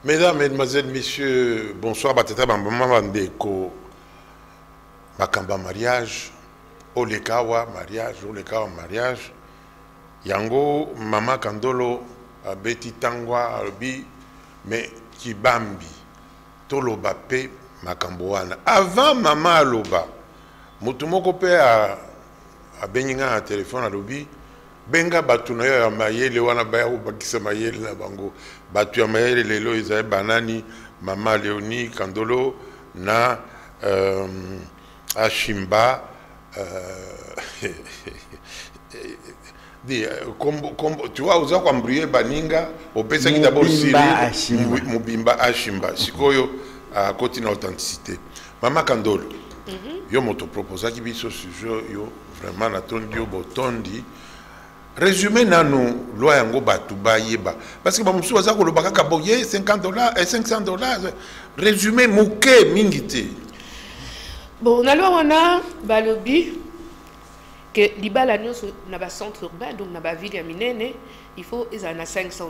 Mesdames, Mesdemoiselles, Messieurs, bonsoir. Bateta Bambama Bandeko, Bakamba mariage, Olekawa mariage, Yango, Mama Kandolo, Abeti Tangwa, Albi, mais Kibambi, Toloba Pe, Makamboana. Avant Mama Aloba, Mutumoko Pe a Beninga à téléphone à Lobi, Benga Batuna ya Mayele, wana baya ubakisa Mayele na bango. Batu ya Mayele lelo Isaïe Banani, Mama Léonie Kandolo, na Ashimba, tu vois, aux gens qui Baninga, au PC qui d'abord Syrie, Mubimba Ashimba, Sikoyo, à côté d'authenticité. Mama Kandolo, yo moto proposé qui biso sujet, yo vraiment n'attendu au botondi. Résumé nano loi yango batuba yeba parce que ba musu waza ko lobaka kaboye $50 et $500 résumé moké mingité. Bon alors on a balobi que libala nyonso na ba centre urbain donc na ba ville ya minene il faut ils en a $500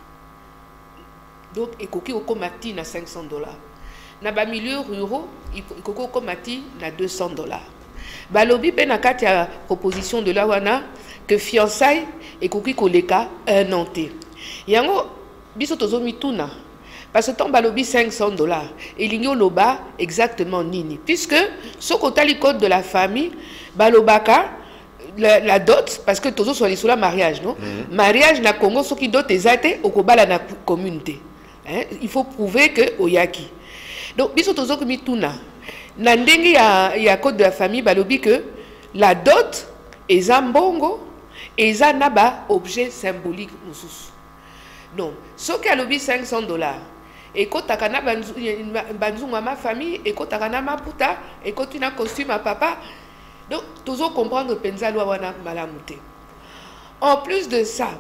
donc ekoki okomati na $500 na ba milieu ruraux ekoki okomati na $200 balobi pe na kati ya proposition de la wana que fiançailles et koki koleka un an te yango biso tozo mituna parce que ton balobi $500 et ligno loba exactement nini puisque ce kotali code de la famille balobaka la dot parce que tozo soit sur la mariage non mariage na Congo soki dot ezate okobala na communauté hein? Il faut prouver que oyaki donc biso tozo mituna na ndenge ya code de la famille balobi que la dot ezambongo et ça n'a pas objet symbolique non ce qui a lobby $500 et quand tu as ma famille et quand tu as ma puta et quand tu as un costume à papa donc toujours comprendre penza loi wana malamute en plus de ça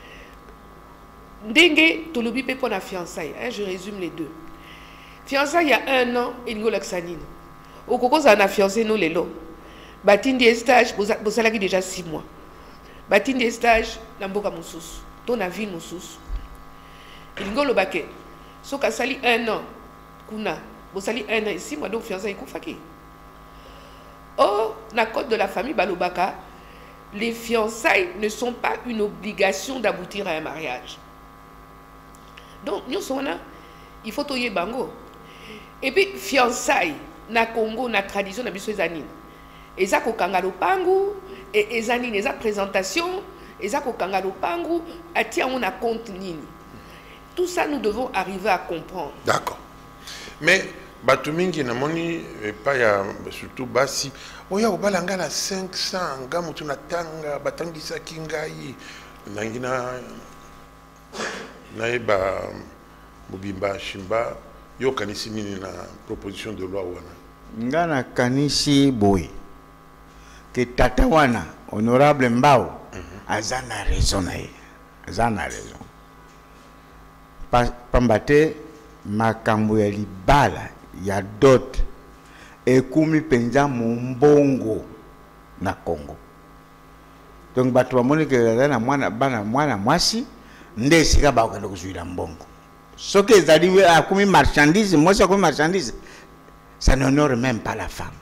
dengue to lobby pour la fiançailles hein, je résume les deux fiançailles il y a 1 an et ngo laxanine au coco ça a fiancé nous les lots batindi stage vous salaki déjà 6 mois batindi des stages na mboka mosusu to na ville mosusu ilingo lobake so ka sali 1 an kuna bo sali 1 an et 6 mois donc fiançailles ikufaki oh na code de la famille balobaka les fiançailles ne sont pas une obligation d'aboutir à un mariage donc nous sommes il faut toyer bango et puis fiançailles na Congo na tradition na biso ezanine eza ko kangalo pangu et ezanine eza présentation eza ko kangalo pangu atia on a compte nini tout ça nous devons arriver à comprendre. D'accord, mais batumingi na moni pas ya surtout basi oya obalanga na 500 ngamu tunatanga batangisa kingai nangina naeba mubimba shimba yo kanisi nini na proposition de loi wana ngana kanisi boy que tata wana honorable Mbao azana raison nae azana raison pambate makambo ya libala ya dot ekumi penza mbongo na Congo donc batu bamoni ke na mwana bana mwana mwasi nde sika ba ko kuzuira mbongo soki ezali akumi marchandise mwasi akumi marchandise ça n'honore même pas la femme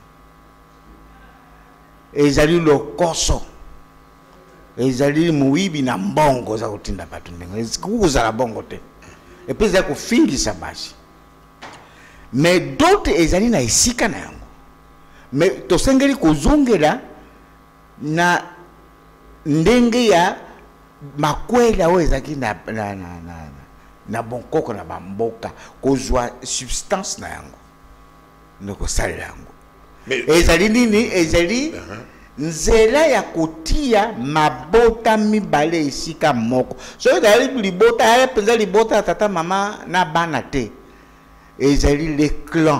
ezali lokoso ezali muibi na mbongo za kutinda batu ndenge ezikuza la bongo te et puis za kufingisa basi mais d'autres ezali na isika na yango mais to sengeli kuzongela na ndenge ya makwela o ezaki na bonkoko na bamboka kozwa substance na yango ndoko sala yango ezali nini ezali nzela ya kotia mabota mibale esika moko so ezali libota ya penza libota tata mama na bana te ezali les clans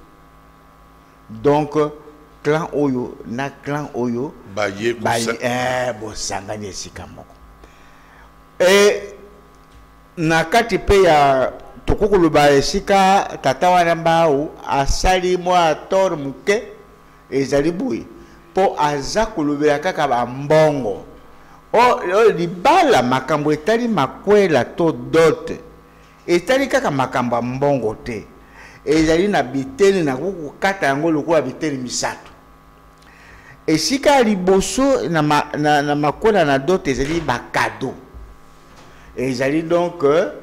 donc clan oyo na clan oyo baye bo sangani esika moko et na kati pe ya tokoko ba esika tata wana Mbao asali mwa tor muke ezali boye po aza kolobela kaka ba mbongo o libala makambo etali makwela to dot etali kaka makambo mbongo te ezali na biteni na kukata yango lokola biteni misato esika liboso na makola na dote ezali ba cadeau ezali donc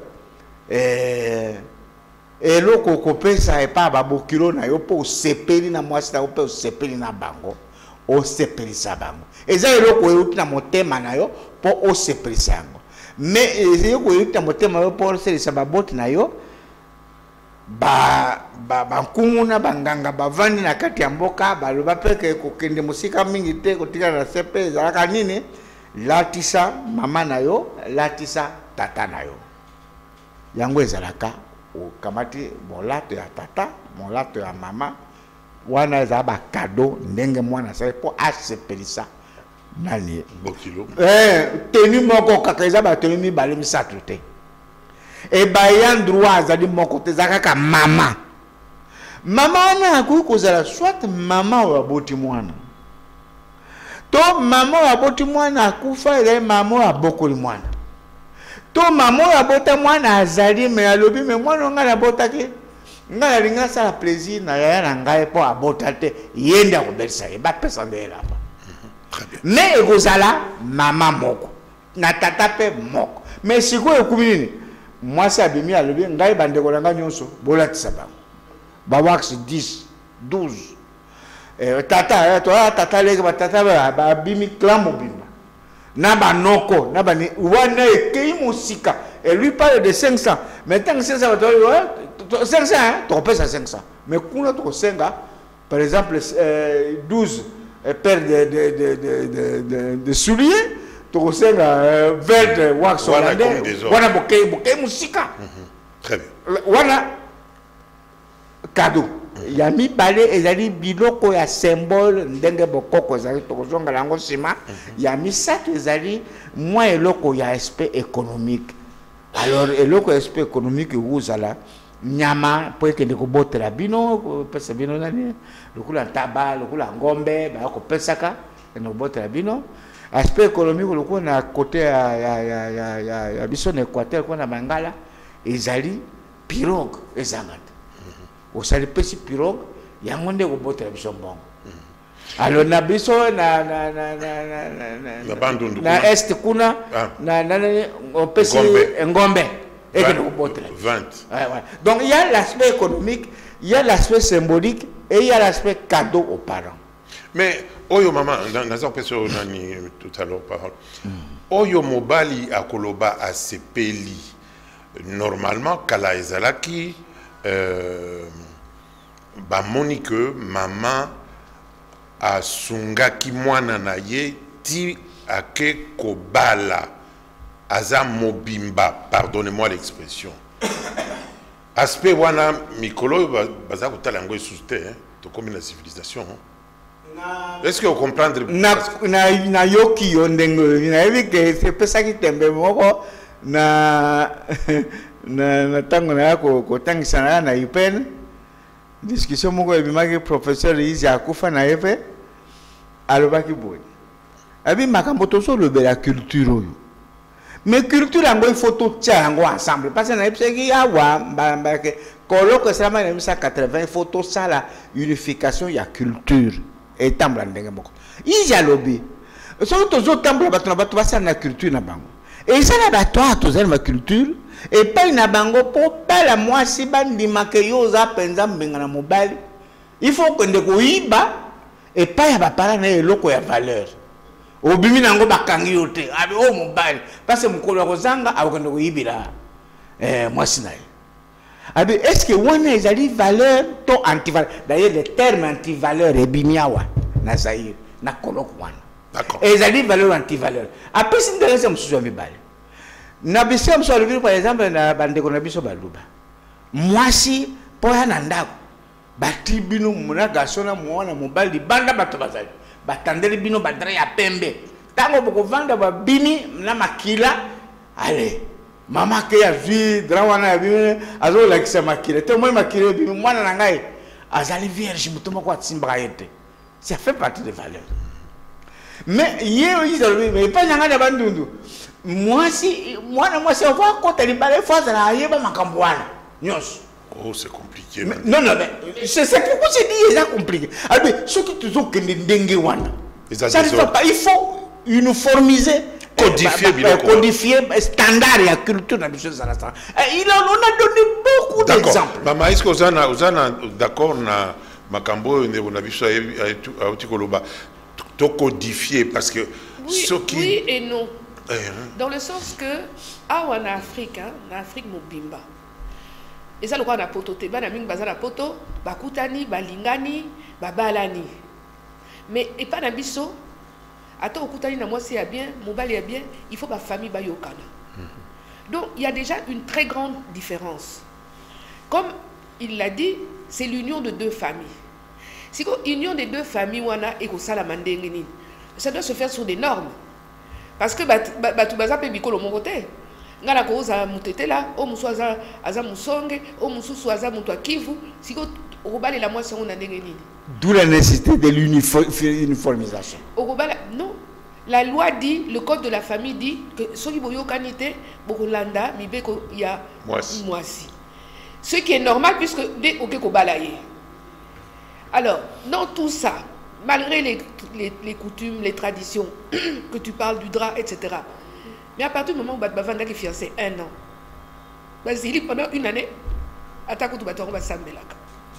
eloko kopesa epa babokilo na yo po osepeli na mwasi na yo pe osepeli na bango osepelisa bango eza eloko euti na motema na yo po osepelisa yango mais eloko euti na motema na yo po oselisa baboti na yo bankumu na banganga bavandi na kati ya mboka baloba peke kokende mosika mingi te kotikala na sepe ezalaka nini latisa mama na yo latisa tata na yo yango ezalaka okamati molato ya tata molato ya mama wana eza ba cadeau ndenge mwana sala po asepelisa nani bokilo tenu moko kaka eza ba tenu mibale misato te e bayan droit azali moko te eza kaka mama wana akoki kozala soit mama oyo aboti mwana to mama oyo aboti mwana akufa ezali mama oyo abokoli mwana to mama oyo abota mwana azali me alobi me mwana ngai nabotaki ngai alingi asala plaisir na yaya na ngai mpo abota te ye nde akobelisa ye bapesa nde elamba me ekozala mama moko na tata mpe moko me sikoyo ekumi nini mwasi abimi alobi ngai bandeko na ngai nyonso bolatisa bango bawax 10 12 tata leki batata babimi clan mobimba na banoko na bani wana ekei mosika et lui parle de 500 maintenant 500 500 hein topesa 500 mais kuna tokosenga par exemple 12 paires de souliers tokosenga 20 wax hollandais wana bokei mosika très bien wana cadeau ya mibale ezali biloko ya symbole ndenge bokoko ezali tokozonga yango nsima ya misato ezali mwa eloko ya aspect économique alors eloko ya aspect économique ekozala nyama po ekende kobotela bino kopesa bino nani lokola ntaba lokola ngombe baya kopesaka ekende kobotela bino aspect économique lokola na côté ya biso na équateur kuna mangala ezali pirogue ezangata osali pesi pirogue yango nde kobotela biso mbongo alors na biso na est kuna na opesi ngombe ekende kobotela 20 donc il y a l'aspect économique il y a l'aspect symbolique et il y a l'aspect cadeau aux parents mais oyo maman naza opesa nani tout à l'heure parole oyo mobali akoloba asepeli normalement kala ezalaki bamoni que maman asungaki mwana na ye ti ake kobala aza mobimba pardonnez-moi l'expression aspect wana mikolo baza kotala yango esusu te tokomi na civilisation est-ce que vous comprendre na yoki yo ndenge nayebi ke sepesaki tembe moko na tango na kotangisa na UPN discussion moko ebimaki professeur izi akufa na yepe alobaki boye abi makambo tozolobela culture oyo mais culture yango il faut totia yango ensemble parce que na yebisaki awa mbake koloko esalama na 1980 il faut tosala unification ya culture etambola ndenge moko izi alobi soki tozotambola bato na bato basala na culture na bango ezala bato awa tozali na culture epai na bango po bala mwasi bandimake yo oza mpenza mbenga na mobali il faut kende koyiba epai ya bapara na eloko ya valeur obimi nango bakangi yo te abi o mobali parce mokolo ya kozanga akokende koyibila mwasi na ye abi est-ce que wana ezali valeur to antivaleur d'ailleurs le terme antivaleur ebimi awa na Zaïre na koloko wana d'accord ezali valeur antivaleur apesi ndenge mosusu ya mibale na biso mso alobili par exemple na bandeko na biso baluba mwasi po ya na ndako bati bino mona garçon na mwana mobali banda bato bazali batandeli bino badra ya pembe tango bokovanda babimi na makila ale mama ke ya vi dra wana ya bimi azo lakisa makila te moi makila bimi mwana na ngai azali vierge mutomo kwa tsimba yete ça fait partie des valeurs mais yeo izalo mais pas nyanga na bandundu moi si on voit quand elle est fois à la yeba makambwana nyos. Oh, c'est compliqué. Non, mais c'est pourquoi c'est dit c'est compliqué. Alors, ceux qui toujours que dengue wana. Ça ne va pas, il faut uniformiser, codifier standard et la culture dans les choses à l'instant. On a donné beaucoup d'exemples. Maman, est-ce que vous êtes d'accord na makambo on a vu ça à Otikoloba to codifier parce que oui et non. Dans le sens que en Afrique, en Afrique mobimba. Et ça le quoi na poto te bana mingi bazana poto bakutani balingani babalani. Mais et pas na biso attends okutani na moi c'est bien mobali est bien il faut ba famille ba yokana. Donc il y a déjà une très grande différence. Comme il l'a dit, c'est l'union de deux familles. Si l'union des deux familles wana et ko sala mandenge nini. Ça doit se faire sur des normes. Parce que tu baza pe bikolo mon côté. Ngana ko za mutete là, o musu aza musonge, o musu aza mutu akivu, si ko obale la moi c'est on a ndenge nini. D'où la nécessité de l'uniformisation. Non. La loi dit, le code de la famille dit que ceux qui boyo kanité, bokolanda, mibeko ya moisi. Ce qui est normal puisque dès ok ko balaye. Alors, dans tout ça, malgré les coutumes, les traditions, que tu parles du drap, etc. Mais à partir du moment où Bavanda est fiancé 1 an, Basili pendant 1 année, attaque tout bateau, on va s'embelaka.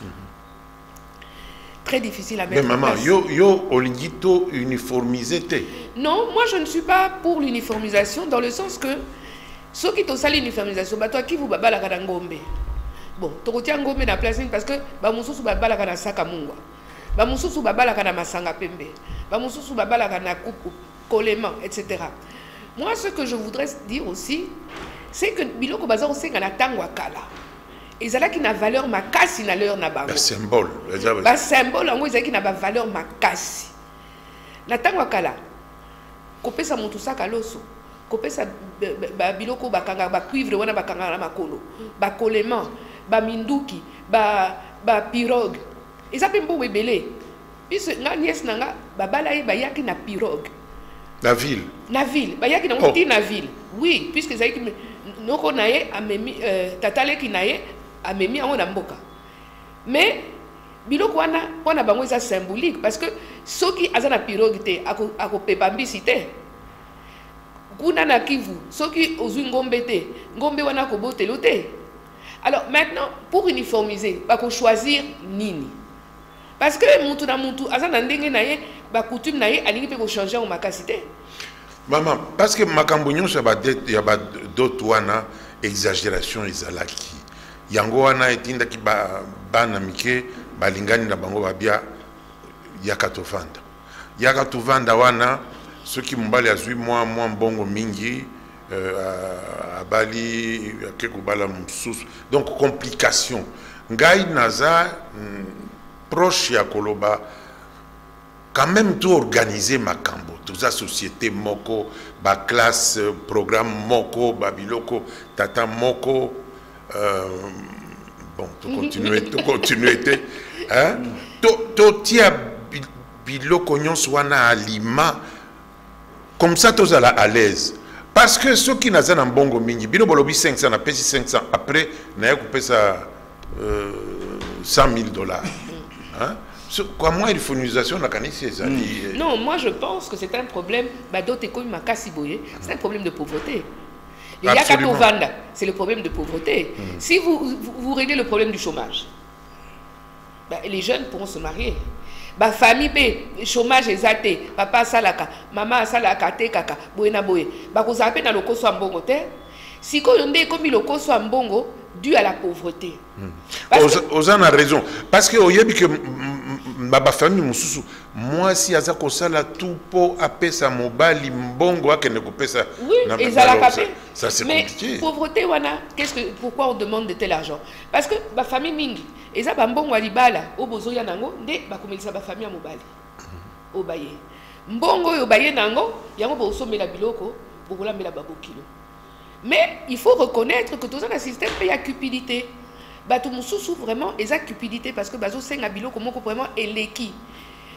Très difficile à mettre en place. Mais maman, yo olingito uniformisé. Non, moi je ne suis pas pour l'uniformisation dans le sens que ceux qui ont sali l'uniformisation, toi qui vous baba la kadangombe. Bon, tu retiens ngombe na place parce que ba mususu baba la kana saka mungwa. Ba mususu baba la kana masanga pembe. Ba mususu baba la kana kuku, kolema, etc. Moi ce que je voudrais dire aussi, c'est que biloko bazar aussi kana tangwa kala. Et ça qui n'a valeur makasi na leur na bango. Un symbole. Un symbole en qui n'a pas valeur makasi. Na tangwa kala. Kopesa mutu saka loso. Kopesa biloko bakanga ba cuivre wana bakanga na makolo. Ba kolema, ba minduki, ba pirogue. Et ça peut me belé. Puisque nga nièce nanga ba balaye ba yaki na pirogue. La ville. La ville. Ba yaki na muti na ville. Oui, puisque ça qui noko naye amemi tatale ki naye amemi en mboka. Mais biloko wana bango ça symbolique parce que ceux qui azana pirogue te ako pepambisi te. Kuna na Kivu, ceux qui ozu ngombe te, ngombe wana ko botelo te. Alors maintenant pour uniformiser, ba ko choisir nini. Parce que mutu na mutu azana ndenge naye ba coutume naye alingi pe ko changer au makasité. Maman, parce que makambo nyonso il y a d'autres wana exagération ezalaki. Yango wana etinda ki bana mike balingani na bango babia yakatovanda. Yakatovanda wana ceux qui mbali azui moi mbongo mingi abali keko bala mususu. Donc complication. Ngai naza proche ya koloba quand même tout organiser makambo toute la société moko ba classe programme moko babiloko tata moko bon tout continuer hein to tia biloko nyonso wana aliment comme ça tous à l'aise parce que ceux qui n'ont pas bongo mingi bino bolobi 500 na pesi 500 après na ya couper ça $100,000 hein. Comment l'uniformisation la Non, moi je pense que c'est un problème. C'est un problème de pauvreté. Il y a qu'à vendre, c'est le problème de pauvreté. Si vous réglez le problème du chômage, les jeunes pourront se marier. Famille, chômage exaté, papa salaka, maman salaka, te kaka, boena boye. Vous avez dans le coso ambongo te. Si vous avez comme le coso ambongo dû à la pauvreté. Vous avez raison. Parce que ma famille mususu moi si aza ko sala tout pour apesa mobali mbongo akene ko pesa oui et ça c'est mais compliqué. Pauvreté wana pourquoi on demande de tel argent parce que ma famille mingi eza ba mbongo alibala o bozo ya nango nde ba komelisa ba famille mobali o baye mbongo yo baye nango yango bo somela biloko bo kolambela babokilo mais il faut reconnaître que dans un système il y a cupidité. Bato mususu vraiment eza cupidité parce que bazo senga biloko moko vraiment eleki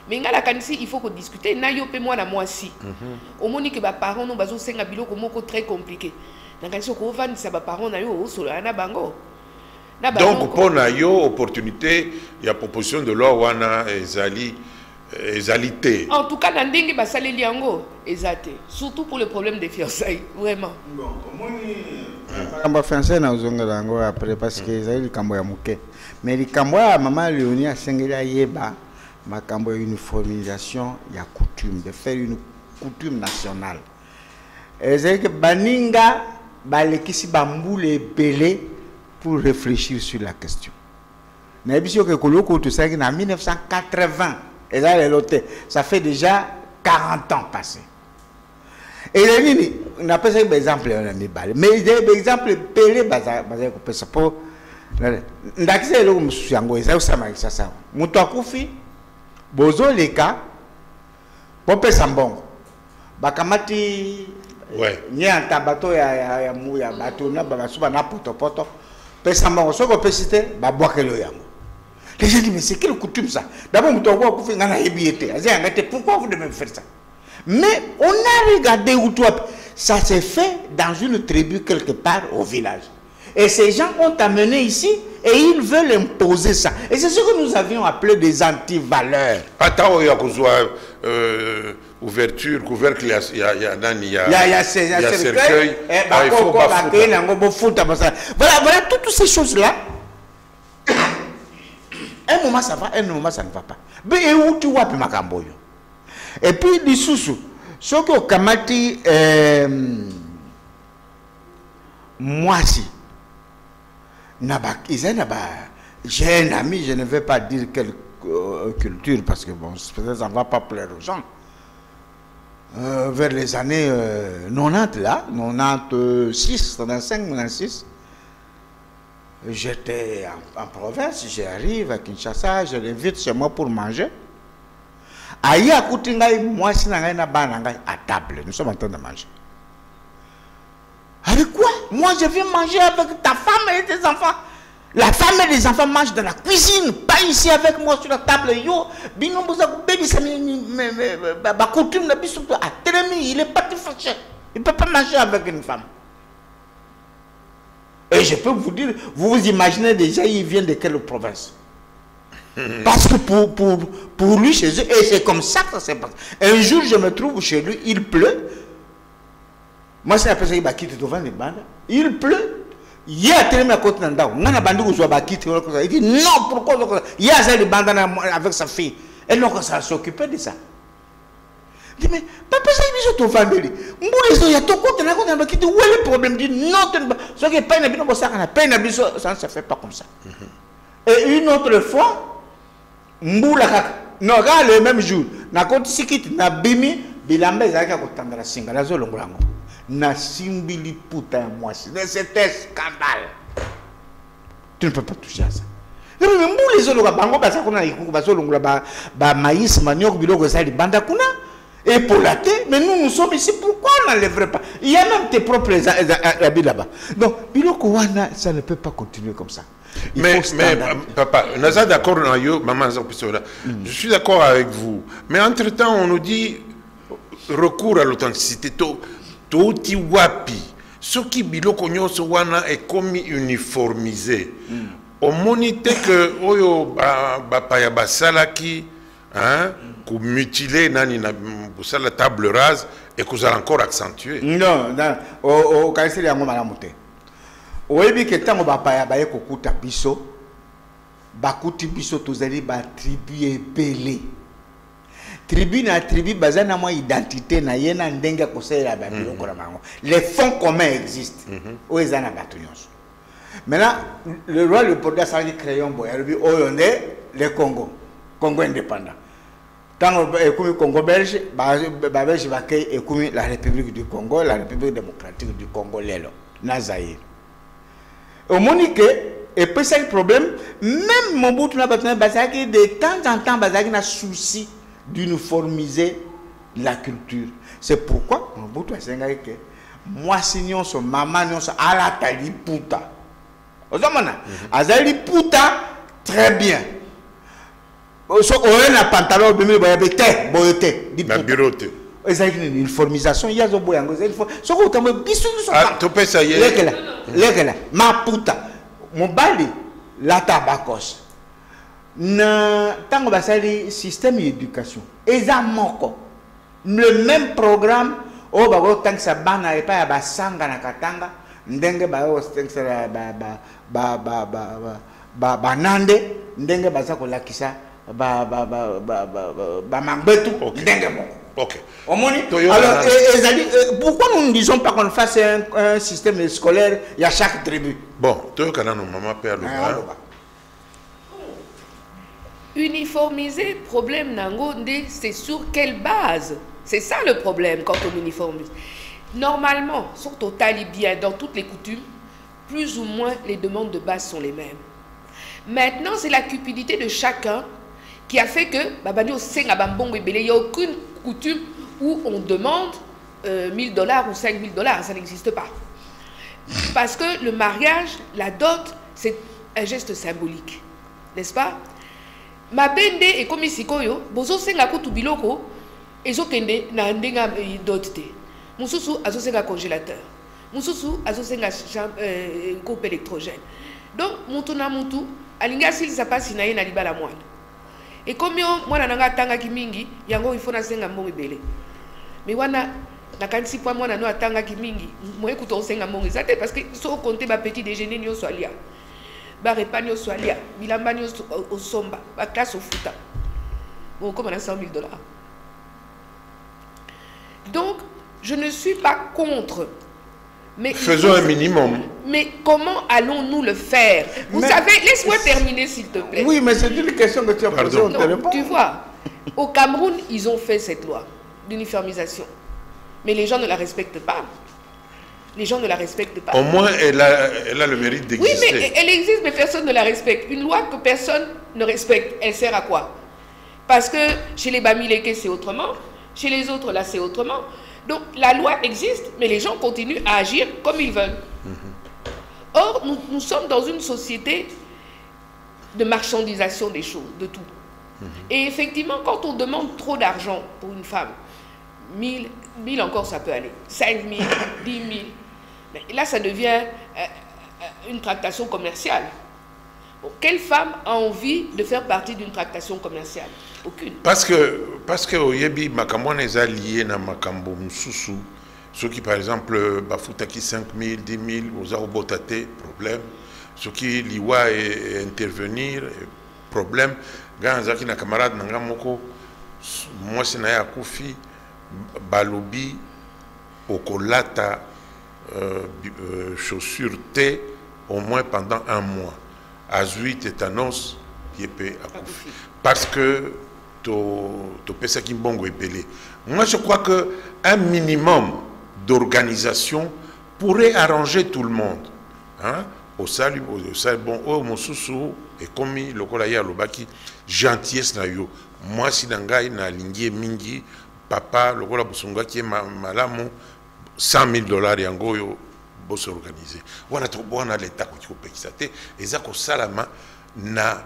mais ngala kanisi il faut qu'on discuter na yo pe moi na moi si au moni que ba parents no bazo senga biloko moko très compliqué na kanisi ko vandisa ba parents na yo solo na bango. Donc pour na yo opportunité il y a proposition de loi wana ezalité. En tout cas na ndenge ba saleli yango ezate surtout pour le problème des fiançailles vraiment. Bon moni kamba fiançailles na uzongela yango après parce que ezali kambo ya muke mais likambo ya maman Léonie asengela yeba makambo ya uniformisation ya coutume de faire une coutume nationale. Ezali que baninga balekisi bambule ebele pour réfléchir sur la question. Na biso que koloko tout ça en 1980 ça fait déjà 40 ans passés. Et on a pas ça exemple mais des exemples pelé baza ko pesa po ndakise lo mususu yango eza usama sasa mutu akufi bozo leka po pesa mbongo bakamati nyanta bato ya bato na basuba na poto pesa mbongo soko pesite babwakelo yango. Les gens disent mais c'est quelle coutume ça? D'abord mutu akufi ngana ebiete azia ngate pourquoi vous devez faire ça? Mais on a regardé où ça s'est fait dans une tribu quelque part au village. Et ces gens ont amené ici et ils veulent imposer ça. Et c'est ce que nous avions appelé des anti-valeurs. Attends, il y a ouverture, couvercle, il y a cercueil. Il faut voilà, toutes ces choses-là. Un moment ça va, un moment ça ne va pas. Mais où tu vois Makamboyo? Et puis, les sous-sous, ce que Kamati, moi si, j'ai un ami, je ne vais pas dire quelle culture, parce que bon, peut-être ça ne va pas plaire aux gens. Vers les années 90, là, 96, 95, 96, j'étais en province, j'arrive à Kinshasa, je l'invite chez moi pour manger. Aïe à Koutingaï, moi si n'a rien à table, nous sommes en train de manger. Avec quoi? Moi je viens manger avec ta femme et tes enfants. La femme et les enfants mangent dans la cuisine, pas ici avec moi sur la table. Yo, bingo boza baby ça ma coutume n'a plus à Télémi, il est pas fâché. Il peut pas manger avec une femme. Et je peux vous dire, vous vous imaginez déjà il vient de quelle province? Parce que pour lui, chez eux, et c'est comme ça que ça s'est passé. Un jour, je me trouve chez lui, il pleut. Moi, c'est après ça, il va quitter devant les bandes. Il pleut. Il y a tellement à côté d'un on a bandé où je vais quitter. Il dit non, pourquoi? Il y a ça, les bandes avec sa fille. Elle n'a pas s'occuper de ça. Il dit, mais papa, ça, il dit, tu vas venir. Il y a tout côté, où est le problème? Il dit non, ça ne se fait pas comme ça. Et une autre fois, Mboula non, le même jour, na konti sikiti na bimi bilamba ezaka kotangala singa na zolongolango na simbili puta ya mwasi. C'était scandale. Tu ne peux pas toucher à ça. Mais Mboula ezologa bango basa kuna ikuku bazolongola ba maïs manioc biloko sali banda kuna et pour la thé, mais nous sommes ici, pourquoi on n'enlèverait pas? Il y a même tes propres habits là-bas. Donc biloko wana ça ne peut pas continuer comme ça. Mais papa, nous sommes d'accord, maman, je suis d'accord avec vous. Mais entre-temps, on nous dit recours à l'authenticité. Toti wapi. Ce qui biloko nyonso wana est comme uniformisé. Au monité que oyo bapaya basalaki, hein, qu'on mutilé nani na la table rase et que vous allez encore accentuer. Non, non. Au Kaïseri yango malamuté. Oyebi ke tango bapaya baye kokuta biso bakuti biso tozali ba tribu ebele tribu na tribu bazana mo identité na yena ndenge ko sela ba biloko na bango. Les fonds communs existent o ezana bato nyonso. Maintenant le roi le porteur ça dit crayon boy albi oyonde le Congo indépendant tango ekumi Congo belge ba belge ba kay ekumi la République du Congo, la République démocratique du Congo lelo na Zaïre. Au Monique, et puis c'est le problème, même Mobutu n'a pas de temps en temps, il a souci d'uniformiser la culture. C'est pourquoi Mobutu a dit que moi, sinon, son maman, son alatali puta. Azali puta, très bien. on a pantalon bimé boyabete boyote na bureau te ezali une uniformisation ya zo boyango ezali soko utamwe bisu so to pesa ye lekela maputa mobali la tabakos na tango basali système d'éducation eza moko le même programme o ba go tankisa bana epa ya basanga na katanga ndenge ba o tankisa ba nande ndenge baza kolakisa ba magbetu ndenge moko. Ok. Alors, pourquoi nous ne disons pas qu'on fasse un système scolaire il y a chaque tribu? Bon, toi quand nous maman père le uniformiser problème nango c'est sur quelle base? C'est ça le problème quand on uniformise. Normalement, sur total bien dans toutes les coutumes, plus ou moins les demandes de base sont les mêmes. Maintenant, c'est la cupidité de chacun qui a fait que il n'y a aucune coutume où on demande $1000 ou $5000, ça n'existe pas. Parce que le mariage, la dot, c'est un geste symbolique, n'est-ce pas? Ma bende et comme ici koyo, bozo senga kutu biloko, ezo kende na ndenga dot te. Mususu azo senga congélateur. Mususu azo senga coupe électrogène. Donc mutu na mutu, alinga s'il sa passe na yena libala moine. Et comme yo mwana nanga tanga kimingi, yango il faut na senga mbongo ebele. Mais wana na kanisi kwa mwana no atanga kimingi, mo ekuta osenga mbongo ezate parce que so compter ba petit déjeuner nyo so alia. Ba repas nyo so alia, bilamba nyo au somba, ba classe au futa. Bon comme on a $100,000. Donc je ne suis pas contre. Mais faisons un minimum. Mais comment allons-nous le faire? Vous savez, laisse-moi terminer s'il te plaît. Oui, mais c'est une question que tu as posée. Tu vois, au Cameroun, ils ont fait cette loi d'uniformisation. Mais les gens ne la respectent pas. Les gens ne la respectent pas. Au moins, elle a le mérite d'exister. Oui, mais elle existe, mais personne ne la respecte. Une loi que personne ne respecte, elle sert à quoi? Parce que chez les Bamileke, c'est autrement. Chez les autres, là, c'est autrement. Donc, la loi existe, mais les gens continuent à agir comme ils veulent. Or, nous sommes dans une société de marchandisation des choses, de tout. Et effectivement, quand on demande trop d'argent pour une femme, 1000 encore, ça peut aller. 5000, 10 000. Mais là, ça devient une tractation commerciale. Bon, quelle femme a envie de faire partie d'une tractation commerciale? Aucune. Parce que au yebi makambo est lié na makambo mususu. Ceux qui par exemple bafutaki 5000, 10 000 aux arobotate problème. Ceux qui liwa et intervenir problème. Ganzaki na camarade nanga moko moi c'est na kufi balobi okolata chaussures T au moins pendant 1 mois. Azui tétanos yepé akufi. Parce que to pesa kimbongo epelé. Moi je crois que un minimum d'organisation pourrait arranger tout le monde. Hein? Au salut, bon, oh mon sousou et commis le kolaya lobaki gentillesse na yo. Moi si nangai na lingie mingi papa le kola busunga qui est malamu $100,000 yango yo boss organisé. Wana to bona l'état ko pekisa te ezako salama na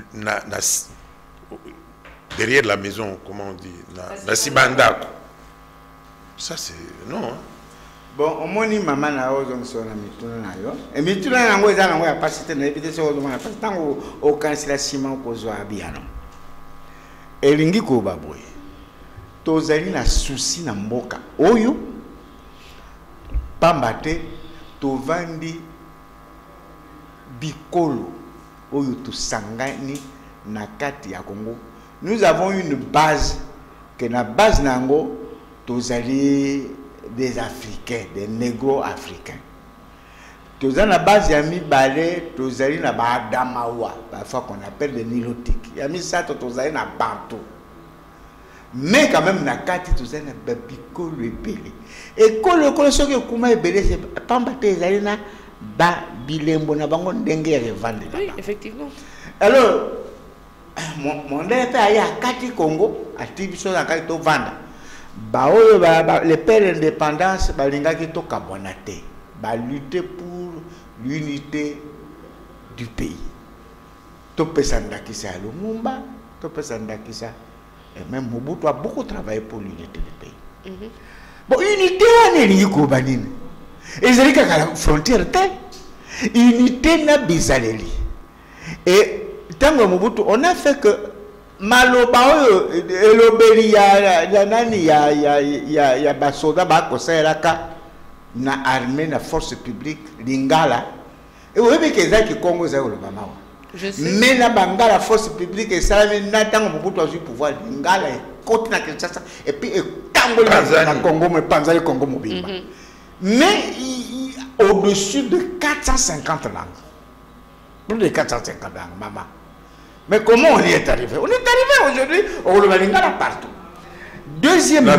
derrière la maison, comment on dit, la sibandako. Ça c'est non. Hein? Bon, au moins ni maman na ozon sona mituna na yo. Et mituna na ngo ezana ngo ya pasite na epite so ozon na pasite tango o kansila sima ko zo abiano. Elingi ko baboye. Tozali na souci na mboka. Oyo pambate tovandi bikolo oyo tusangani na kati ya Congo. Nous avons une base que la base nango tozali des Africains, des négro-africains. Tozali na base ya mibale tozali na ba Adamawa, parfois qu'on appelle des Nilotiques. Ya misato tozali na Bantu. Mais quand même na kati tozali na babikolo ebele. Et kolo soki kuma ebele c'est pamba te ezali na ba bilembo na bango ndenge ya revendre. Oui, effectivement. Alors mon père a kati Congo a tibiso na kati to vanda ba oyo ba les pères indépendance ba linga ki to kabonate ba lutter pour l'unité du pays to pesanda ki sa Lumumba Et même Mobutu a beaucoup travaillé pour l'unité du pays. Bon, unité, on est lié au Banine. Et c'est qu'à la frontière, unité n'a bizarreli. Et tant que Mobutu, on a fait que Maloba, Elobeli, il y a Basoda, Bakosairaka, na armée, na force publique, Lingala. Et vous voyez que les Congo, c'est le Bama. Mais la Bangala, force publique, et ça, n'attend Mobutu à du pouvoir, Lingala, et puis, Tango, le Congo, mais Panza, le Congo mobile. Mais au-dessus de 450 langues. Plus de 450 langues, maman. Mais comment on y est arrivé? On est arrivé aujourd'hui au Lingala partout. Deuxièmement,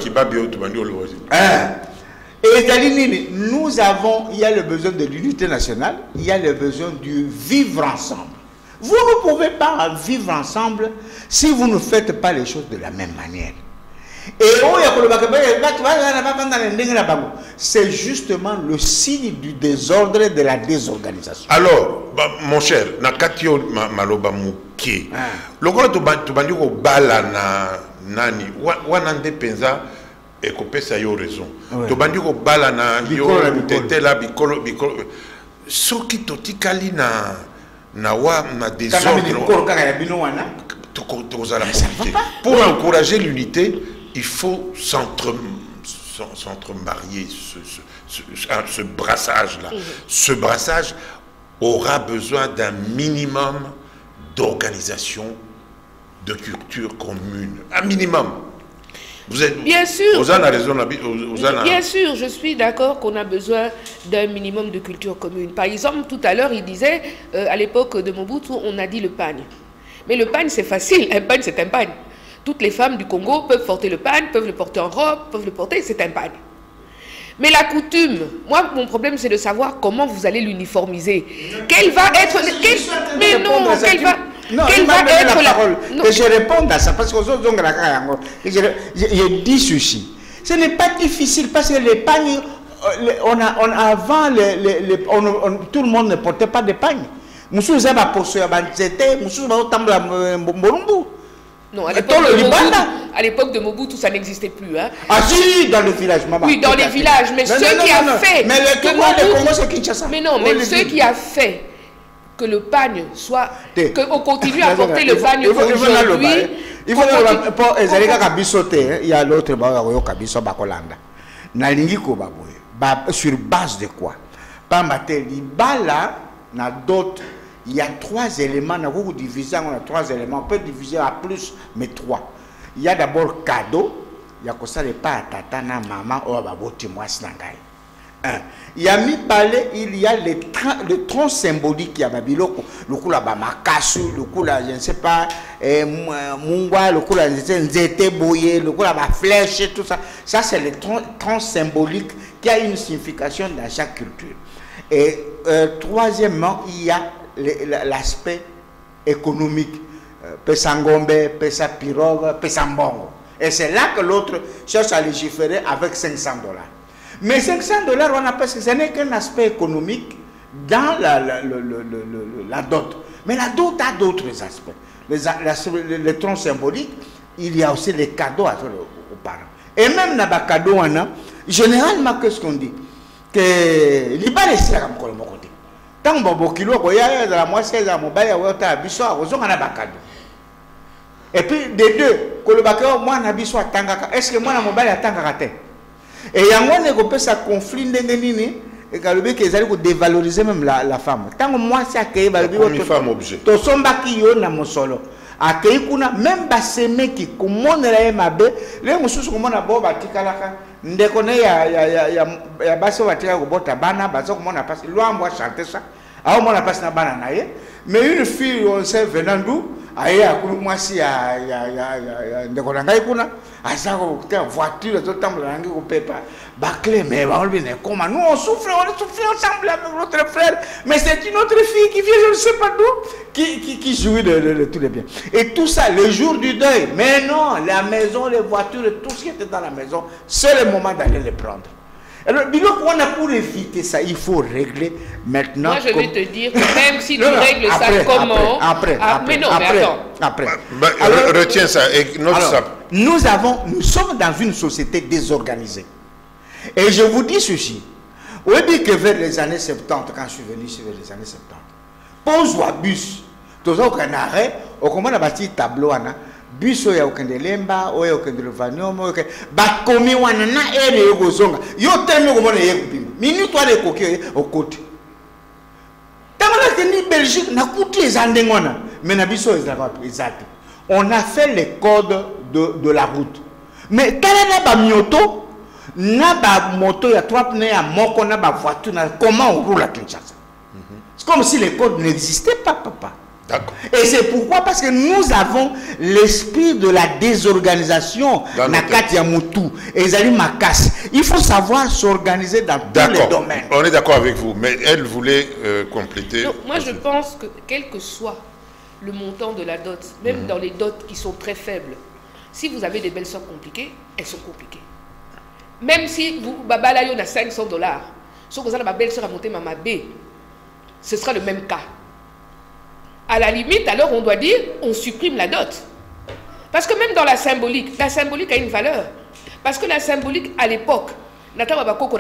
et nous avons, il y a le besoin de l'unité nationale, il y a le besoin du vivre ensemble. Vous ne pouvez pas vivre ensemble si vous ne faites pas les choses de la même manière. Et c'est justement le signe du désordre et de la désorganisation. Alors, mon cher, Nakatio Maloba Mouké, le gros Tubandi au bala nani, Wanande Penza, et Kopé ça y a raison. Tubandi au bala na yo, Tetela, Bicolo, ce qui totikali na wa na désordre. Pour encourager l'unité, il faut s'entremarier, ce brassage-là. Ce brassage aura besoin d'un minimum d'organisation, de culture commune. Un minimum. Vous êtes, bien sûr. Vous avez raison. Bien sûr, je suis d'accord qu'on a besoin d'un minimum de culture commune. Par exemple, tout à l'heure, il disait, à l'époque de Mobutu, on a dit le pagne. Mais le pagne, c'est facile. Un pagne, c'est un pagne. Toutes les femmes du Congo peuvent porter le pagne, peuvent le porter en robe, peuvent le porter, c'est un pagne. Mais la coutume, moi, mon problème, c'est de savoir comment vous allez l'uniformiser. Quelle va être... mais non, quelle va... Non, quelle va être la parole. Que je réponde à ça, parce que je dis ceci. Ce n'est pas difficile, parce que les pagnes, avant, tout le monde ne portait pas de pagnes. Non, à l'époque de Mobutu, ça n'existait plus. Hein. Ah si, dans le village, maman. Oui, dans les villages, mais ceux qui a fait... Mais le Congo, c'est Kinshasa. Mais non, mais ceux qui a fait que le pagne soit... qu'on continue à porter le pagne aujourd'hui... Il faut pour il y a l'autre sur base de quoi? Par là, na d'autres. Il y a 3 éléments, on a 3 éléments, on peut diviser à plus, mais 3. Il y a d'abord cadeau, il y a que ça n'est pas à tata, na maman, ou à baboti, moi, snangai. Il y a mis parler, il y a le tronc symbolique, il y a Babiloko, le coup là, Makasu, le coup là, je ne sais pas, Mungwa, le coup là, Nzete Boye, le coup là, flèche, tout ça. Ça, c'est le tronc symbolique qui a une signification dans chaque culture. Et troisièmement, il y a l'aspect économique, Pesangombe, Pesa pirogue, Pesambongo. Et c'est là que l'autre cherche à légiférer avec $500. Mais $500, on appelle ce n'est qu'un aspect économique dans la dot. Mais la dot a d'autres aspects. Les troncs symboliques, il y a aussi les cadeaux à faire aux parents. Et même dans les cadeaux, généralement, qu'est-ce qu'on dit? Que les balles, c'est comme le côté. Tant que kilo koya la moitié za mobile wa ta biso azonga na bakado. Et puis des deux, ko le bakao moi na biso atangaka. Est-ce que moi na mobile atangaka te? Et yango ne ko pesa conflit ndenge nini et kalobi ke ezali ko dévaloriser même la femme. Tant que moi c'est accueilli ba biso to somba ki yo na mosolo. Accueilli kuna même ba seme ki komonela ye mabe, le mususu komona bo batikalaka. Ndekone ya basi watika kubota bana bazo kumona pasi loambo chanter ça a on a passé na bana naye mais une fille on sait venant d'où aye akulu mwasi ya ndekona ngai kuna asako kutia voiture to tambla ngi ko pepa ba clé mais ba olbi ne comment nous on souffre ensemble avec notre frère mais c'est une autre fille qui vient je ne sais pas d'où qui jouit de tous les biens et tout ça le jour du deuil mais non la maison les voitures tout ce qui était dans la maison c'est le moment d'aller les prendre Alors, pour éviter ça, il faut régler maintenant. Moi, je vais te dire que même si tu règles ça, comment après, alors, retiens ça. Et nous sommes dans une société désorganisée. Et je vous dis ceci. On dit que vers les années 70, quand je suis venu sur les années 70, pose ou bus, tous au arrêt, on commence à bâtir tableau, bus oya okende lemba oya okende vanyomo oya bakomi wana na ere yokozonga yo teme komona yekupima minute wale koke okote tamala teni Belgique na kuti ezandengona mais na biso ezati on a fait les codes de la route mais tala na ba mioto na ba moto ya 3 pneus ya moko na ba voiture na comment on roule à Kinshasa. C'est comme si les codes n'existaient pas, papa. Et c'est pourquoi, parce que nous avons l'esprit de la désorganisation. Il faut savoir s'organiser dans tous les domaines. On est d'accord avec vous, mais elle voulait compléter. Donc, moi, je pense que quel que soit le montant de la dot, même dans les dots qui sont très faibles, si vous avez des belles soeurs compliquées, elles sont compliquées. Même si vous, Babala, il y a $500, si vous avez ma belle-sœur à monter ma B, ce sera le même cas. À la limite, alors on doit dire, on supprime la dot. Parce que même dans la symbolique a une valeur. Parce que la symbolique, à l'époque, il y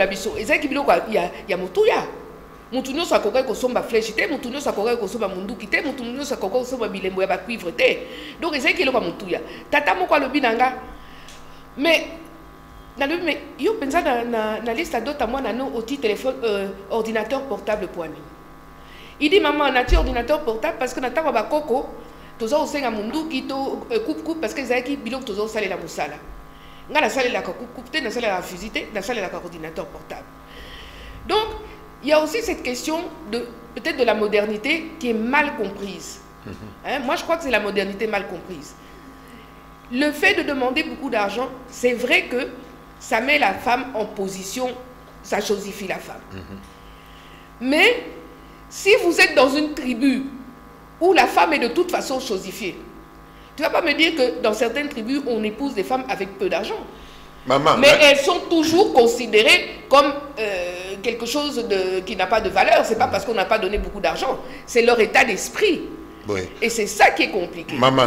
a Moutouya. Moutouya, ça a kosomba flèchité, Moutouya, ça a kosomba mundukité, Moutouya, ça a kosomba bilembo ya cuivreté. Donc, il y a Moutouya. Tata moko le binanga. Mais, yo pensa na liste à dot à moi, nano, au téléphone, ordinateur portable poignet. Il dit maman on a un ordinateur portable parce que na taba ba koko toza osenga mundu kito coupe parce que zaki bilok toza osale la musala nga na sale la coupe te na sale la fusité na sale la ordinateur portable. Donc il y a aussi cette question de peut-être de la modernité qui est mal comprise. Hein? Moi je crois que c'est la modernité mal comprise. Le fait de demander beaucoup d'argent, c'est vrai que ça met la femme en position, ça chosifie la femme. Mais si vous êtes dans une tribu où la femme est de toute façon chosifiée, tu ne vas pas me dire que dans certaines tribus, on épouse des femmes avec peu d'argent. Mais elles sont toujours considérées comme quelque chose qui n'a pas de valeur. Ce n'est pas parce qu'on n'a pas donné beaucoup d'argent. C'est leur état d'esprit. Oui. Et c'est ça qui est compliqué. Maman,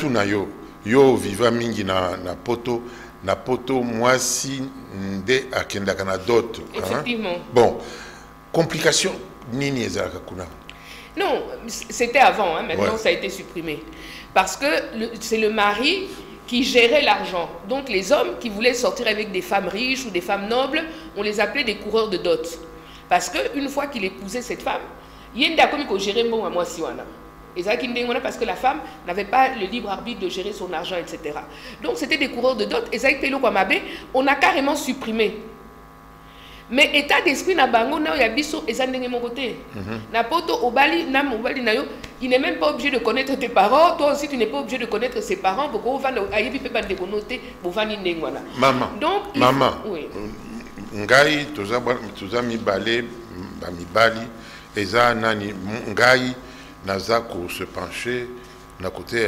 yo viva mingi na poto moi si nde akenda kana dot. Effectivement. Bon, complication. Nini ezalaka kuna. Non, c'était avant, hein, maintenant ça a été supprimé. Parce que c'est le mari qui gérait l'argent. Donc les hommes qui voulaient sortir avec des femmes riches ou des femmes nobles, on les appelait des coureurs de dot. Parce qu'une fois qu'il épousait cette femme, il y a une gérer bon à moi siwana. Parce que la femme n'avait pas le libre arbitre de gérer son argent, etc. Donc c'était des coureurs de dot. Et ça, on a carrément supprimé. Mais état d'esprit na bango na ya biso ezandenge mon côté. Na poto obali na mobali na yo, il n'est même pas obligé de connaître tes parents, toi aussi tu n'es pas obligé de connaître ses parents pour qu'on va ayebi pe ba de konoter pour vani ndengwana. Maman. Donc maman. Oui. Ngai toza mibale ba mibali eza nani ngai naza ko se pencher na côté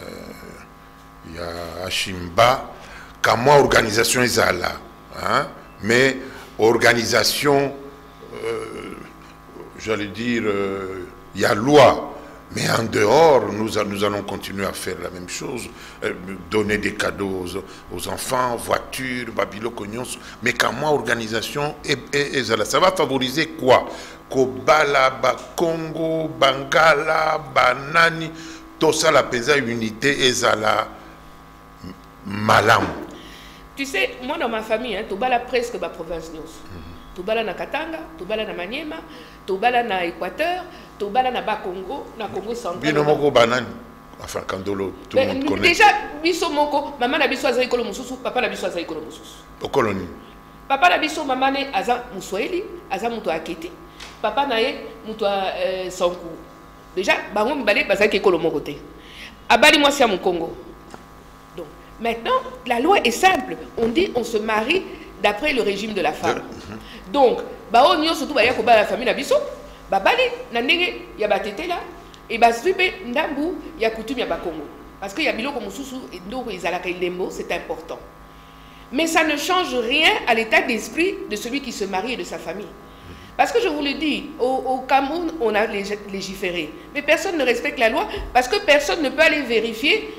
ya Shimba kamwa organisation ezala, hein, mais organisation, j'allais dire, il y a loi, mais en dehors, nous allons continuer à faire la même chose, donner des cadeaux aux enfants, voitures, babilo cognos, mais quand moi, organisation, ça va favoriser quoi? Kobala, Congo, Bangala, Banani, tout ça, la pesa unité, ezala malam. Tu sais, moi dans ma famille, hein, Tobala presque ma province Nyos. Tobala na Katanga, Tobala na Maniema, Tobala na Équateur, Tobala na Bas-Congo, na Congo central. Bino moko banane, enfin Kandolo, tout le monde connaît. Déjà, biso moko, maman na biso aza ekolo mususu, papa na biso aza ekolo mususu. Au colonie. Papa na biso maman ne aza Muswahili, aza muto aketi. Papa na ye muto Sankou. Déjà, bango mbale bazaki ekolo moko te. Abali moi si à mon Congo. Maintenant, la loi est simple. On dit on se marie d'après le régime de la femme. Donc, bao nyo surtout ba ya ko ba la famille na biso, ba bali na ndenge ya batete là et ba sripe ndambu ya coutume ya ba Congo. Parce que ya biloko mususu ndoko ezalaka ilembo, c'est important. Mais ça ne change rien à l'état d'esprit de celui qui se marie et de sa famille. Parce que je vous le dis, au Cameroun, on a légiféré. Mais personne ne respecte la loi parce que personne ne peut aller vérifier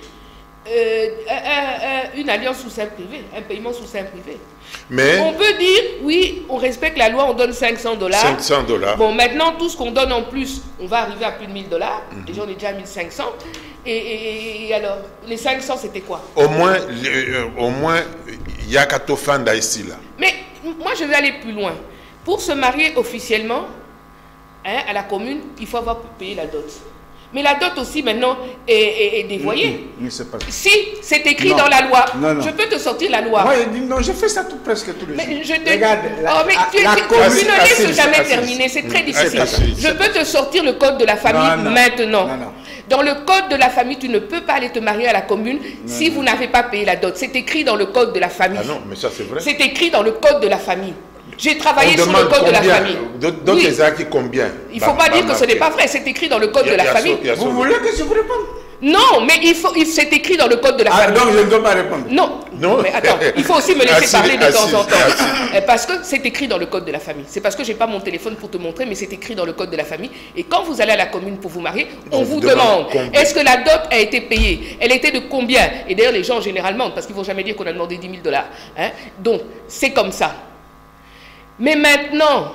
une alliance sous seing privé, un paiement sous seing privé. Mais on peut dire, oui, on respecte la loi, on donne $500. $500. Bon, maintenant, tout ce qu'on donne en plus, on va arriver à plus de $1000. Déjà, on est déjà à 1500. Et alors, les 500, c'était quoi? Au moins, il y a Katofanda ici, là. Mais moi, je vais aller plus loin. Pour se marier officiellement, hein, à la commune, il faut avoir payé la dot. Mais la dot aussi, maintenant, est dévoyée. Si, c'est écrit dans la loi. Je peux te sortir la loi. Moi, non, je fais ça presque tous les jours. Regarde, tu ne laisses jamais terminer, c'est très difficile. Je peux te sortir le code de la famille maintenant. Dans le code de la famille, tu ne peux pas aller te marier à la commune si vous n'avez pas payé la dot. C'est écrit dans le code de la famille. Ah non, mais ça c'est vrai. C'est écrit dans le code de la famille. J'ai travaillé sur le code de la famille. D'autres les acquis combien? Il ne faut pas dire que ce n'est pas vrai, c'est écrit dans le code de la famille. Vous voulez que je vous réponde? Non, mais c'est écrit dans le code de la famille. Donc je ne dois pas répondre. Non, mais attends, il faut aussi me laisser parler de temps en temps. Parce que c'est écrit dans le code de la famille. C'est parce que je n'ai pas mon téléphone pour te montrer, mais c'est écrit dans le code de la famille. Et quand vous allez à la commune pour vous marier, on vous demande, est-ce que la dot a été payée? Elle était de combien? Et d'ailleurs, les gens généralement, parce qu'ils ne vont jamais dire qu'on a demandé $10 000. Hein? Donc, c'est comme ça. Mais maintenant,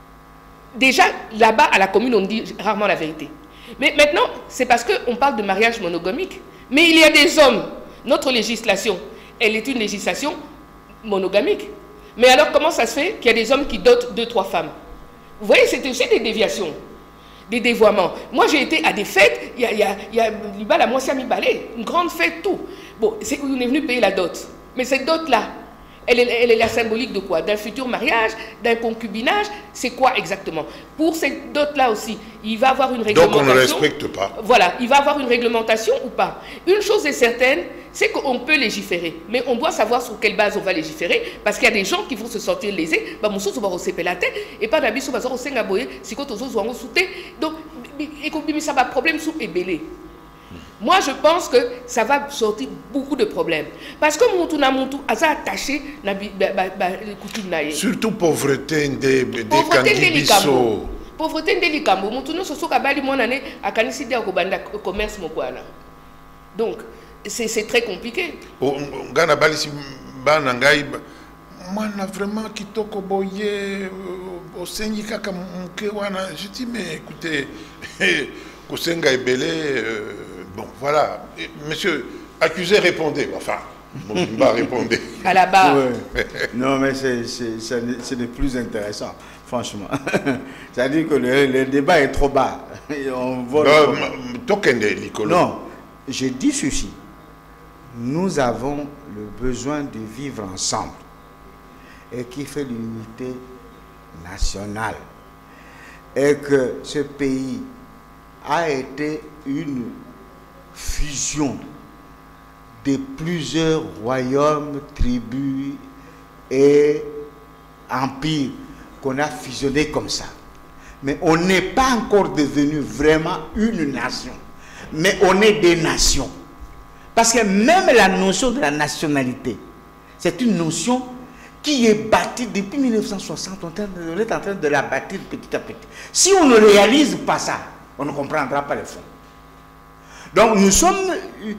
déjà, là-bas, à la commune, on dit rarement la vérité. Mais maintenant, c'est parce qu'on parle de mariage monogamique. Mais il y a des hommes. Notre législation, elle est une législation monogamique. Mais alors, comment ça se fait qu'il y a des hommes qui dotent 2-3 femmes? Vous voyez, c'est aussi des déviations, des dévoiements. Moi, j'ai été à des fêtes, il y a la moitié mi-balai, une grande fête, tout. Bon, on est venu payer la dot. Mais cette dot-là, elle est la symbolique de quoi? D'un futur mariage, d'un concubinage? C'est quoi exactement? Pour cette dot-là aussi, il va y avoir une réglementation. Donc on ne respecte pas. Voilà, il va y avoir une réglementation ou pas? Une chose est certaine, c'est qu'on peut légiférer. Mais on doit savoir sur quelle base on va légiférer. Parce qu'il y a des gens qui vont se sentir lésés. Bah, mon sou, va receper la tête. Et pas d'habitude, on va se sentir si on va se donc, ça va problème sous ébélé. Moi, je pense que ça va sortir beaucoup de problèmes. Parce que mon tour a attaché na coutume. Surtout pauvreté des candibiso. Pauvreté des likambo. Mon tour se soka bali mon année à canicide au commerce mon poana. Donc, c'est très compliqué. Gana bali si banangai. Moi, vraiment kitoko boye au sengi kaka mkewana. Je dis mais écoutez, Kosenga Ebele. Bon, voilà. Monsieur, accusé, répondez. Enfin, Mobimba répondez. À la barre. Ouais. Non, mais c'est le plus intéressant, franchement. C'est-à-dire que le débat est trop bas. On vole non, je dis ceci. Nous avons le besoin de vivre ensemble. Et qui fait l'unité nationale. Et que ce pays a été une fusion de plusieurs royaumes, tribus et empires qu'on a fusionné comme ça. Mais on n'est pas encore devenu vraiment une nation. Mais on est des nations. Parce que même la notion de la nationalité, c'est une notion qui est bâtie depuis 1960. On est en train de la bâtir petit à petit. Si on ne réalise pas ça, on ne comprendra pas les fonds. Donc nous sommes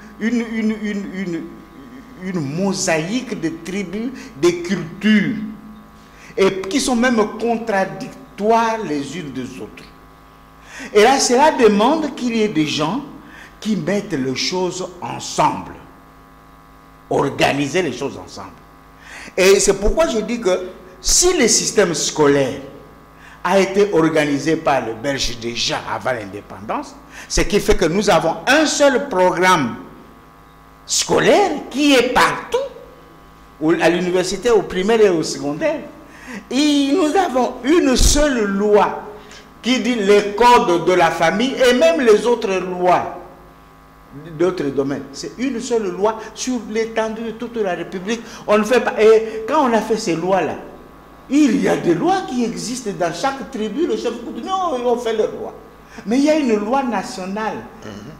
une mosaïque de tribus, de cultures, et qui sont même contradictoires les unes des autres. Et là, cela demande qu'il y ait des gens qui mettent les choses ensemble, organiser les choses ensemble. Et c'est pourquoi je dis que si le système scolaire a été organisé par le Belge déjà avant l'indépendance, ce qui fait que nous avons un seul programme scolaire qui est partout, à l'université, au primaire et au secondaire. Et nous avons une seule loi qui dit les codes de la famille et même les autres lois d'autres domaines. C'est une seule loi sur l'étendue de toute la République. On ne fait pas. Et quand on a fait ces lois-là, il y a des lois qui existent dans chaque tribu. Le chef dit non, on fait les lois. Mais il y a une loi nationale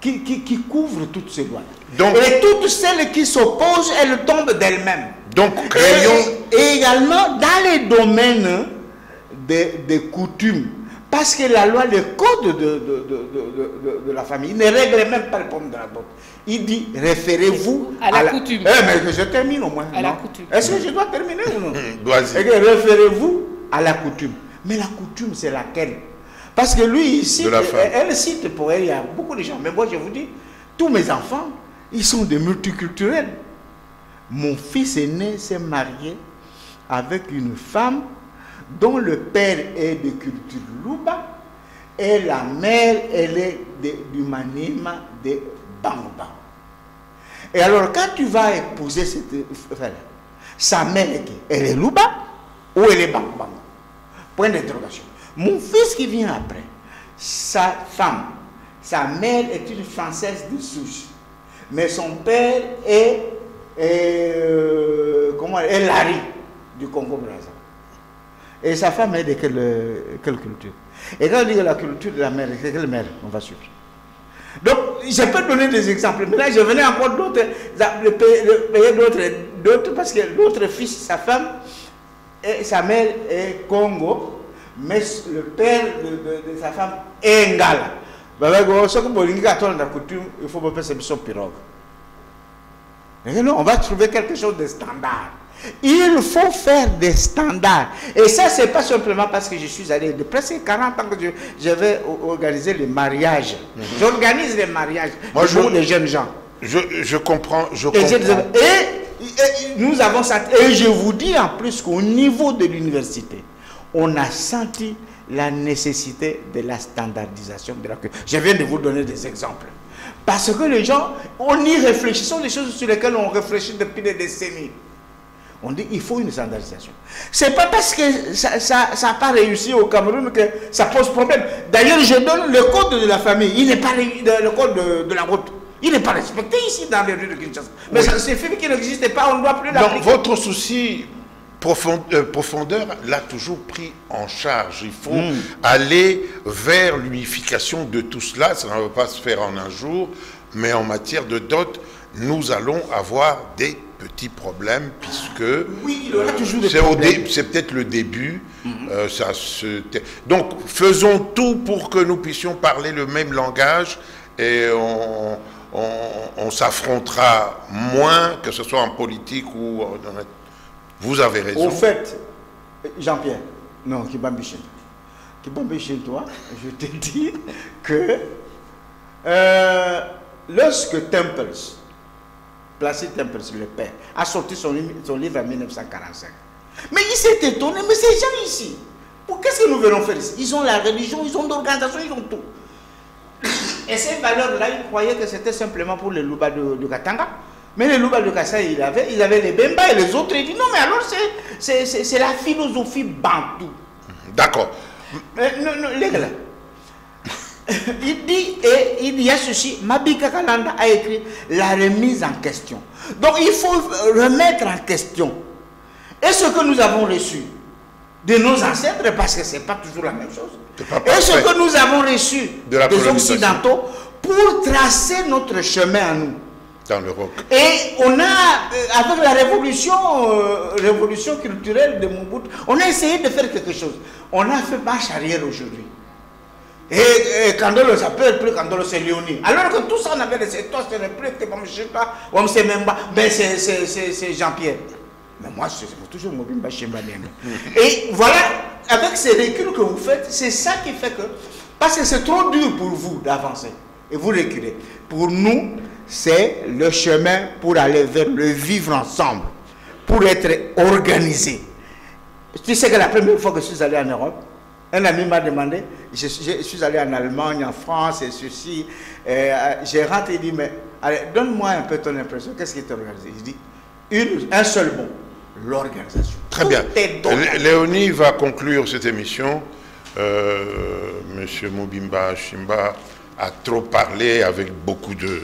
qui couvre toutes ces lois-là. Donc, et toutes celles qui s'opposent, elles tombent d'elles-mêmes. Donc, et également dans les domaines des coutumes. Parce que la loi, le code de la famille, il ne règle même pas le problème de la dot. Il dit, référez-vous à la coutume. Mais je termine au moins. À la coutume. Est-ce que je dois terminer ou non? Vas-y. Référez-vous à la coutume. Mais la coutume, c'est laquelle? Parce que lui, il cite, elle cite pour elle, il y a beaucoup de gens. Mais moi, je vous dis, tous mes enfants, ils sont des multiculturels. Mon fils aîné s'est marié avec une femme dont le père est de culture Luba et la mère, elle est du Maniema de Bamba. Et alors, quand tu vas épouser cette femme, sa mère, elle est Luba ou elle est Bamba? Point d'interrogation. Mon fils qui vient après, sa femme, sa mère est une Française de souche, mais son père est Larry du Congo-Brazzaville. Et sa femme est de quelle culture? Et quand on dit que la culture de la mère, c'est quelle mère on va suivre? Donc, je peux donner des exemples. Mais là, je venais encore d'autres, parce que l'autre fils, sa femme, et sa mère est Congo, mais le père de sa femme est Ngala. Il faut pas faire son pirogue. Non, on va trouver quelque chose de standard. Il faut faire des standards. Et ça, c'est pas simplement parce que je suis allé de presque 40 ans que je vais organiser les mariages. J'organise les mariages pour les jeunes gens. Je comprends. Et nous avons senti, et je vous dis en plus qu'au niveau de l'université, on a senti la nécessité de la standardisation de la culture. Je viens de vous donner des exemples. Parce que les gens, on y réfléchit. Ce sont des choses sur lesquelles on réfléchit depuis des décennies. On dit qu'il faut une standardisation. Ce n'est pas parce que ça n'a pas réussi au Cameroun que ça pose problème. D'ailleurs, je donne le code de la famille. Il n'est pas le code de la route. Il n'est pas respecté ici dans les rues de Kinshasa. Mais oui. C'est fait qu'il n'existait pas, on ne doit plus l'appliquer. Donc votre souci profondeur l'a toujours pris en charge. Il faut aller vers l'unification de tout cela. Ça ne va pas se faire en un jour, mais en matière de dot, nous allons avoir des petits problèmes puisque oui, il y aura toujours des problèmes. C'est peut-être le début. Donc faisons tout pour que nous puissions parler le même langage et on s'affrontera moins, que ce soit en politique ou dans la... Vous avez raison. Au fait, Jean-Pierre, non, Kibambi chez toi, je te dis que lorsque Temples, Placide Temples, le père, a sorti son livre en 1945, mais il s'est étonné, mais ces gens ici, qu'est-ce que nous venons faire ici? Ils ont la religion, ils ont l'organisation, ils ont tout. Et ces valeurs-là, ils croyaient que c'était simplement pour les Luba de Katanga. Mais les Luba de Kassai, ils avaient les Bemba et les autres. Ils disent non, mais alors c'est la philosophie bantou. D'accord. Non, les gars, il y a ceci, Mabika Kalanda a écrit la remise en question. Donc il faut remettre en question. Et ce que nous avons reçu de nos ancêtres, parce que ce n'est pas toujours la même chose, et ce que nous avons reçu des Occidentaux pour tracer notre chemin à nous. Dans l'Europe. Et on a, avec la révolution culturelle de Mobutu, on a essayé de faire quelque chose. On a fait marche arrière aujourd'hui. Et Kandolo s'appelle plus Kandolo, c'est Léonie. Alors que tout ça, on avait laissé, toi, ce n'est plus que comme je sais pas, on ne sait même pas, ben c'est Jean-Pierre. Mais moi, c'est toujours Mobimba Chemba. Et voilà, avec ces reculs que vous faites, c'est ça qui fait que, parce que c'est trop dur pour vous d'avancer, et vous reculez. Pour nous, c'est le chemin pour aller vers le vivre ensemble, pour être organisé. Tu sais que la première fois que je suis allé en Europe, un ami m'a demandé, je suis allé en Allemagne, en France, et ceci, j'ai rentré et dit, mais allez, donne-moi un peu ton impression, qu'est-ce qui est organisé? Je dis, un seul mot, l'organisation. Très bien. Léonie va conclure cette émission. Monsieur Mobimba Chimba a trop parlé avec beaucoup de...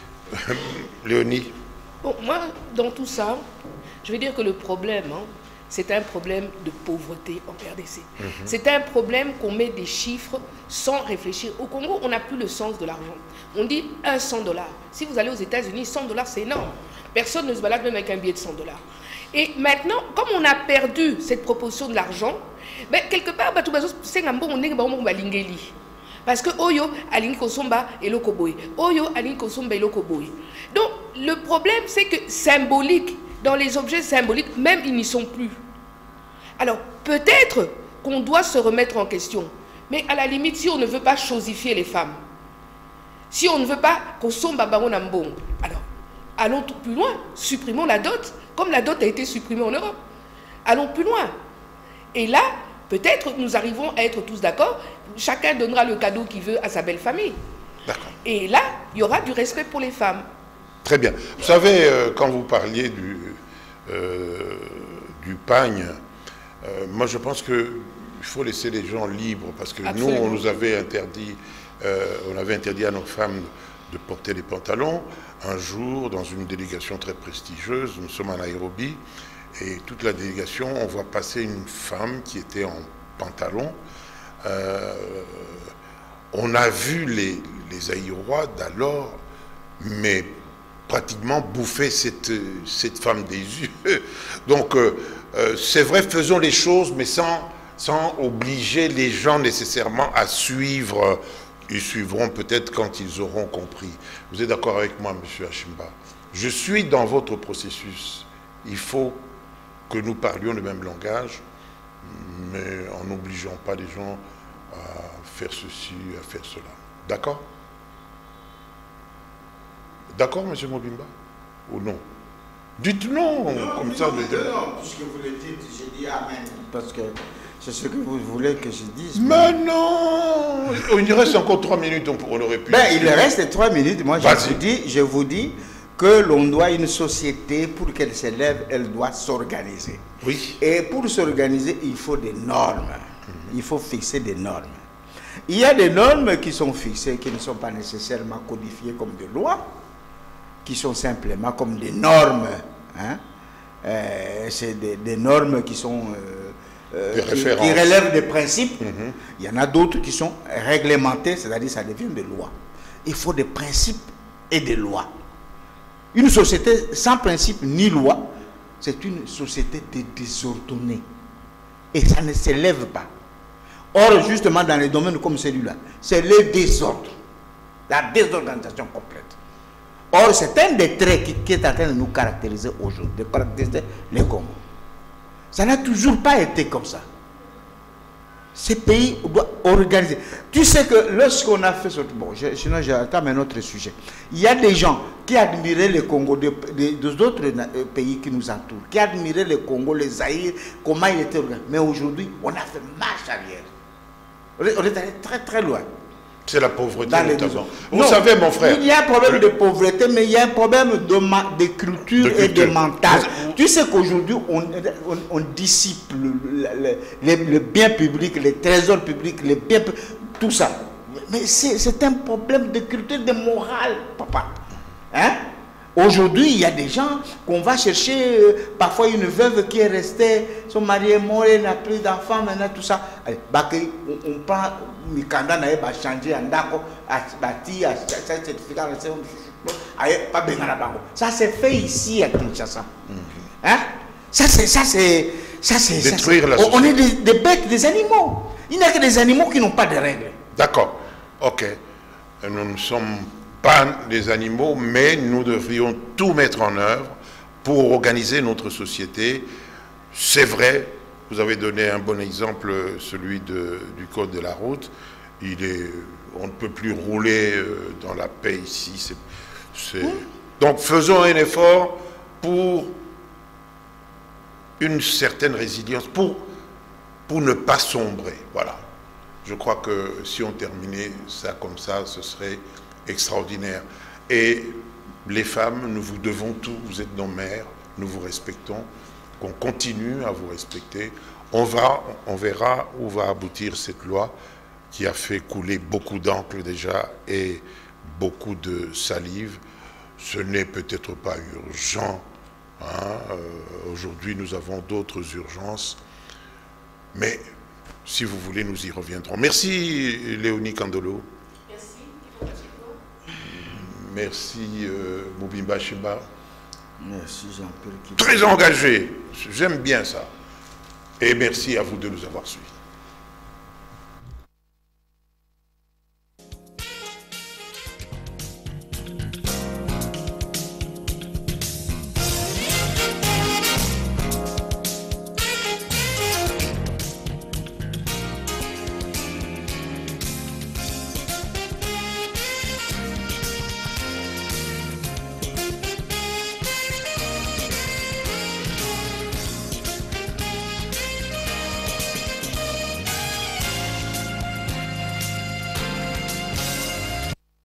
Léonie. Bon, moi, dans tout ça, je vais dire que le problème, c'est un problème de pauvreté en RDC. C'est un problème qu'on met des chiffres sans réfléchir. Au Congo, on n'a plus le sens de l'argent. On dit un $100. Si vous allez aux États-Unis, $100, c'est énorme. Personne ne se balade même avec un billet de $100. Et maintenant, comme on a perdu cette proportion de l'argent, ben, quelque part, c'est un bon lingeli. Parce que Oyo, Alingi Kosomba et Lokoboy. Oyo, Alingi Kosomba et Lokoboy. Donc, le problème, c'est que symbolique, dans les objets symboliques, même ils n'y sont plus. Alors, peut-être qu'on doit se remettre en question. Mais à la limite, si on ne veut pas chosifier les femmes, si on ne veut pas Kosomba Baronambong, alors, allons plus loin, supprimons la dot, comme la dot a été supprimée en Europe. Allons plus loin. Et là, peut-être nous arrivons à être tous d'accord, chacun donnera le cadeau qu'il veut à sa belle famille. D'accord. Et là, il y aura du respect pour les femmes. Très bien. Vous savez, quand vous parliez du pagne, moi je pense qu'il faut laisser les gens libres, parce que Absolument. nous, on nous avait interdit, on avait interdit à nos femmes de porter des pantalons. Un jour, dans une délégation très prestigieuse, nous sommes à Nairobi, et toute la délégation, on voit passer une femme qui était en pantalon. On a vu les Aïrois d'alors, mais pratiquement bouffer cette femme des yeux. Donc, c'est vrai, faisons les choses, mais sans obliger les gens nécessairement à suivre. Ils suivront peut-être quand ils auront compris. Vous êtes d'accord avec moi, M. Achimba? Je suis dans votre processus. Il faut que nous parlions le même langage, mais en n'obligeant pas les gens à faire ceci, à faire cela. D'accord? D'accord, M. Mobimba? Ou non? Dites non, comme ça. Non, puisque vous le dites, je dis Amen. Parce que c'est ce que vous voulez que je dise. Mais non! Il reste encore 3 minutes, on aurait pu... Ben, il reste 3 minutes. Moi, je vous dis que l'on doit une société, pour qu'elle s'élève, elle doit s'organiser. Oui. Et pour s'organiser, il faut des normes. Il faut fixer des normes. Il y a des normes qui sont fixées, qui ne sont pas nécessairement codifiées comme des lois, qui sont simplement comme des normes. Hein? C'est des normes qui sont... qui relèvent des principes. Il y en a d'autres qui sont réglementées, c'est-à-dire ça devient des lois. Il faut des principes et des lois. Une société sans principe ni loi, c'est une société désordonnée. Et ça ne s'élève pas. Or, justement, dans les domaines comme celui-là, c'est le désordre, la désorganisation complète. Or, c'est un des traits qui est en train de nous caractériser aujourd'hui, de caractériser les Congo. Ça n'a toujours pas été comme ça. Ces pays doivent organiser. Tu sais que lorsqu'on a fait ce... Bon, sinon j'attends un autre sujet. Il y a des gens qui admiraient le Congo, d'autres pays qui nous entourent, qui admiraient le Congo, les Zaïre, comment il était organisé. Mais aujourd'hui, on a fait marche arrière. On est allé très très loin. C'est la pauvreté notamment. Vous non, savez, mon frère... Il y a un problème de pauvreté, mais il y a un problème de culture et de mental. Tu sais qu'aujourd'hui, on dissipe le bien public, les trésors publics, les biens, tout ça. Mais c'est un problème de culture, de morale, papa. Hein? Aujourd'hui, il y a des gens qu'on va chercher, parfois une veuve qui est restée, son mari est mort, elle n'a plus d'enfants, maintenant tout ça. Allez, on prend Mikanda, on va changer en d'accord, bâti, certificat, ça c'est fait ici à Kinshasa. Hein? Ça c'est détruire la société. On est des bêtes, des animaux. Il n'y a que des animaux qui n'ont pas de règles. D'accord, ok. Nous ne sommes pas des animaux, mais nous devrions tout mettre en œuvre pour organiser notre société. C'est vrai, vous avez donné un bon exemple, celui du code de la route. On ne peut plus rouler dans la paix ici. Donc faisons un effort pour une certaine résilience, pour ne pas sombrer. Voilà. Je crois que si on terminait ça comme ça, ce serait extraordinaire. Et les femmes, nous vous devons tout. Vous êtes nos mères, nous vous respectons. Qu'on continue à vous respecter. On verra où va aboutir cette loi qui a fait couler beaucoup d'encre déjà et beaucoup de salive. Ce n'est peut-être pas urgent Hein, aujourd'hui, nous avons d'autres urgences. Mais si vous voulez, nous y reviendrons. Merci, Léonie Kandolo. Merci, Moubimba Chiba. Merci, Jean-Pierre. Très engagé. J'aime bien ça. Et merci à vous de nous avoir suivis.